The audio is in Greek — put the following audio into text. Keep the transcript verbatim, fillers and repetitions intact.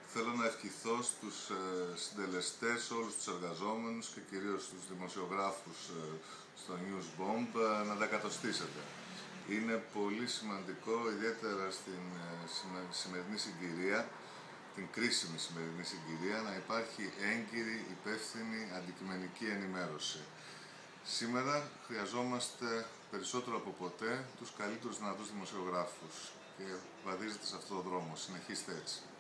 Θέλω να ευχηθώ στους συντελεστές, όλους τους εργαζόμενους και κυρίως τους δημοσιογράφους στο Newsbomb να τα κατοστήσετε. Είναι πολύ σημαντικό, ιδιαίτερα στην σημερινή συγκυρία, την κρίσιμη σημερινή συγκυρία, να υπάρχει έγκυρη, υπεύθυνη, αντικειμενική ενημέρωση. Σήμερα χρειαζόμαστε περισσότερο από ποτέ τους καλύτερους δυνατούς δημοσιογράφους και βαδίζετε σε αυτόν τον δρόμο. Συνεχίστε έτσι.